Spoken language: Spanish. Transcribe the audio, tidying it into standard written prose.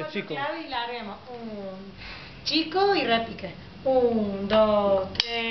Este es chico. Clave y larguemos. Un chico y repique. 1, 2, 3.